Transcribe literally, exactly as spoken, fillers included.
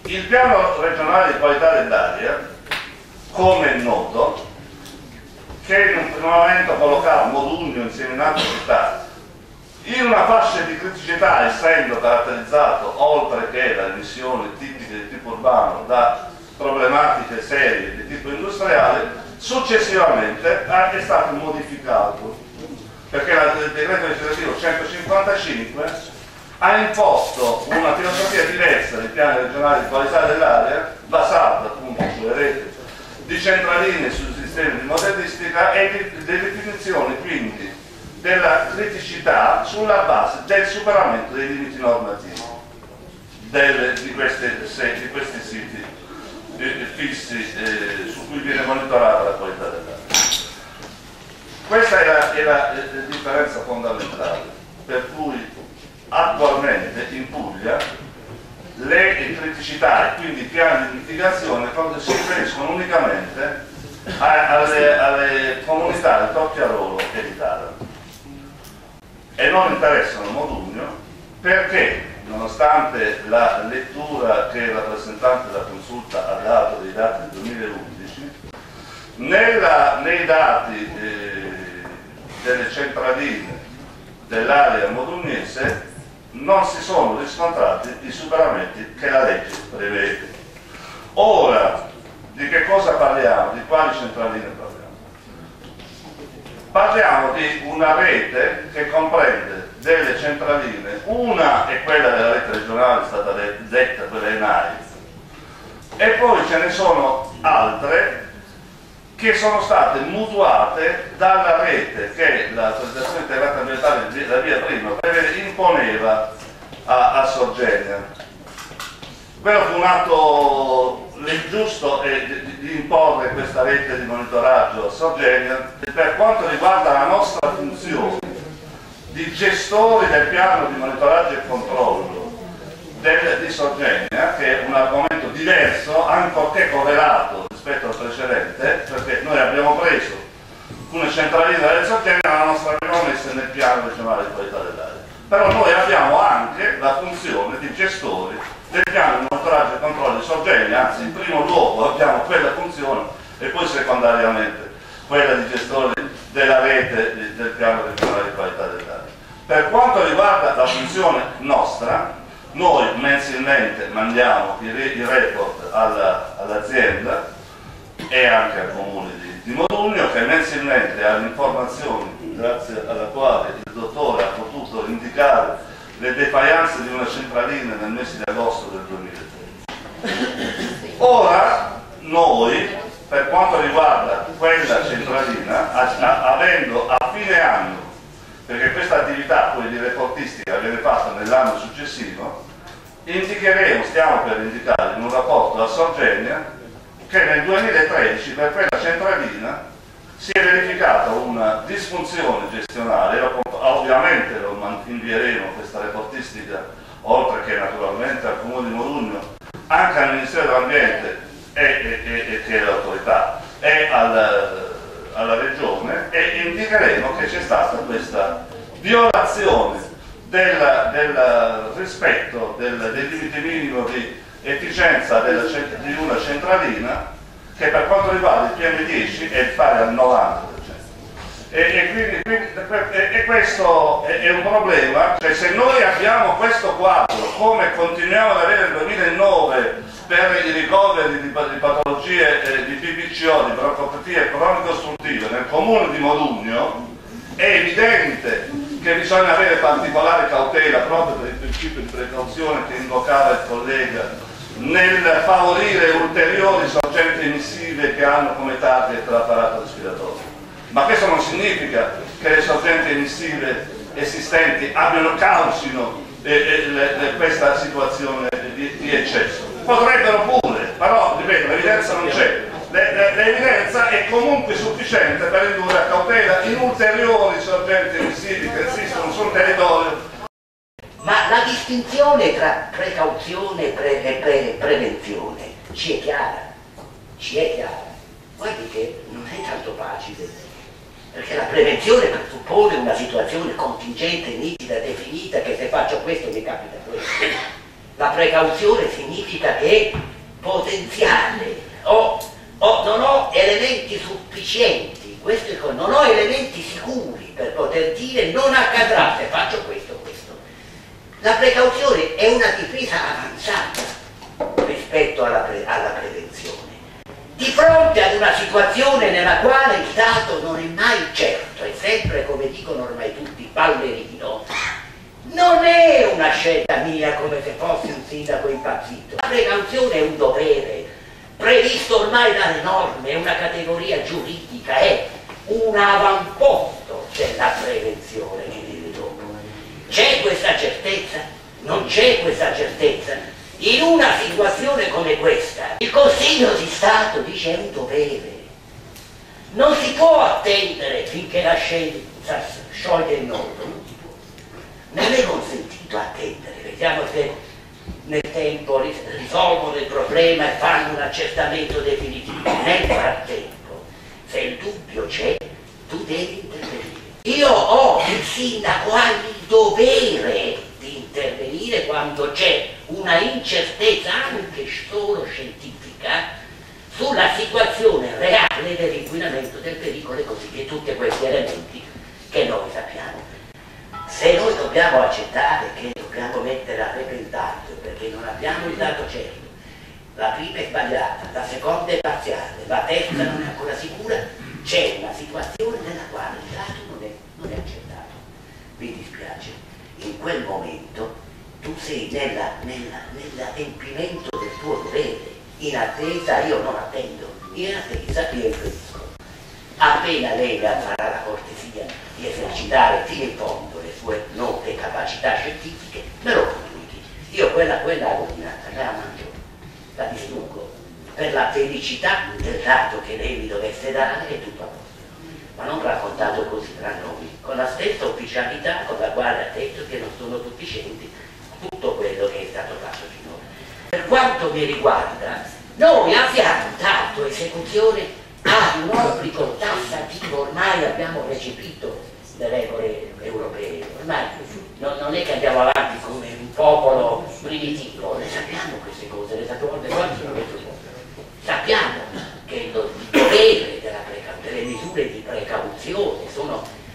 Il piano regionale di qualità dell'aria, come è noto, che in un primo momento collocava Modugno insieme in altre città in una fascia di criticità, essendo caratterizzato, oltre che da emissioni tipiche di tipo urbano, da problematiche serie di tipo industriale, successivamente è stato modificato, perché il decreto legislativo centocinquantacinque ha imposto una filosofia diversa dei piani regionali di qualità dell'aria, basata appunto sulle reti di centraline, sui sistemi di modellistica e di, di definizione quindi della criticità sulla base del superamento dei limiti normativi del, di, queste, di questi siti eh, fissi eh, su cui viene monitorata la qualità dell'aria. Questa è la, è la, è la differenza fondamentale, per cui attualmente in Puglia le criticità e quindi i piani di mitigazione si riferiscono unicamente a, alle, alle comunità di Tocchiarolo e di Taranto e non interessano Modugno, perché nonostante la lettura che il rappresentante della consulta ha dato dei dati del duemilaundici, nella, nei dati eh, delle centraline dell'area modugnese non si sono riscontrati i superamenti che la legge prevede. Ora, di che cosa parliamo? Di quali centraline parliamo? Parliamo di una rete che comprende delle centraline, una è quella della rete regionale, è stata detta, quella ENAI, e poi ce ne sono altre che sono state mutuate dalla rete che l'autorizzazione integrata ambientale, la via prima, imponeva a, a Sorgenia. Quello fu un atto giusto eh, di, di imporre questa rete di monitoraggio a Sorgenia. Per quanto riguarda la nostra funzione di gestori del piano di monitoraggio e controllo del, di Sorgenia, che è un argomento diverso, ancorché correlato rispetto al precedente, perché noi abbiamo preso alcune centraline delle Sorgenia, ma la nostra abbiamo messa nel piano regionale di qualità dell'aria. Però noi abbiamo anche la funzione di gestori del piano di monitoraggio e controllo di Sorgenia, anzi in primo luogo abbiamo quella funzione e poi secondariamente quella di gestori della rete del piano regionale di qualità dell'aria. Per quanto riguarda la funzione nostra, noi mensilmente mandiamo i, i report all'azienda e anche al comune di, di Modugno, che mensilmente ha le informazioni grazie alla quale il dottore ha potuto indicare le defaillanze di una centralina nel mese di agosto del duemilatredici. Ora noi, per quanto riguarda quella centralina, a, a, avendo a fine anno, perché questa attività poi di reportistica viene fatta nell'anno successivo, indicheremo, stiamo per indicare in un rapporto a Sorgenia che nel duemilatredici per quella centralina si è verificata una disfunzione gestionale. Ovviamente lo invieremo questa reportistica, oltre che naturalmente al Comune di Modugno, anche al Ministero dell'Ambiente e, e, e, e che è l'autorità, e al, alla Regione, e indicheremo che c'è stata questa violazione del, del rispetto del, del limite minimo di efficienza della, di una centralina, che per quanto riguarda il P M dieci è pari al novanta per cento. E, e, quindi, quindi, e, e questo è, è un problema, cioè se noi abbiamo questo quadro, come continuiamo ad avere nel duemilanove per i ricoveri di, di patologie eh, di P P C O, di broncopatie cronico-ostruttive nel comune di Modugno, è evidente che bisogna avere particolare cautela proprio per il principio di precauzione che invocava il collega nel favorire ulteriori sorgenti emissive che hanno come target l'apparato respiratorio. Ma questo non significa che le sorgenti emissive esistenti abbiano causino eh, eh, le, le, questa situazione di, di eccesso. Potrebbero pure, però ripeto, l'evidenza non c'è. L'evidenza è comunque sufficiente per indurre a cautela in ulteriori sorgenti emissivi che esistono sul territorio. Ma la distinzione tra precauzione e pre, pre, prevenzione ci è chiara, ci è chiara. Guardi che non è tanto facile, perché la prevenzione presuppone una situazione contingente, nitida, definita, che se faccio questo mi capita questo. La precauzione significa che è potenziale, ho, ho, non ho elementi sufficienti, questo è, non ho elementi sicuri per poter dire non accadrà se faccio questo o questo. La precauzione è una difesa avanzata rispetto alla, pre, alla prevenzione. Di fronte ad una situazione nella quale il dato non è mai certo, è sempre, come dicono ormai tutti, ballerino, non è una scelta mia come se fossi un sindaco impazzito. La precauzione è un dovere, previsto ormai dalle norme, è una categoria giuridica, è un avamposto della prevenzione che viene dopo. C'è questa certezza? Non c'è questa certezza? In una situazione come questa, il Consiglio di Stato dice è un dovere. Non si può attendere finché la scienza scioglie il nodo, non si può. Non è consentito attendere, vediamo se nel tempo risolvono il problema e fanno un accertamento definitivo. Nel frattempo, se il dubbio c'è, tu devi intervenire. Io ho, il sindaco ha il dovere di intervenire quando c'è una incertezza anche solo scientifica sulla situazione reale dell'inquinamento, del pericolo e così via, tutti questi elementi che noi sappiamo. Se noi dobbiamo accettare che dobbiamo mettere a repentaglio perché non abbiamo il dato certo, la prima è sbagliata, la seconda è parziale, la terza non è ancora sicura, c'è una situazione nella quale il dato non è, non è accettato. Mi dispiace, in quel momento tu sei nella, nella, nell'adempimento del tuo dovere. In attesa, io non attendo, in attesa io impedisco. Appena lei farà la cortesia di esercitare fino in fondo le sue note capacità scientifiche, me lo comunichi. Io quella, quella ordinata me la mangio, la distruggo, per la felicità del dato che lei mi dovesse dare è tutto a posto. Ma non raccontato così tra noi, con la stessa ufficialità con la quale ha detto che non sono sufficienti tutto quello che è stato fatto finora. Per quanto mi riguarda, noi abbiamo dato esecuzione a un obbligo tassativo, ormai abbiamo recepito le regole europee, ormai non, non è che andiamo avanti come un popolo primitivo, le sappiamo queste cose, le sappiamo le cose sono queste cose. Sappiamo che il dovere della preca- delle misure di precauzione sono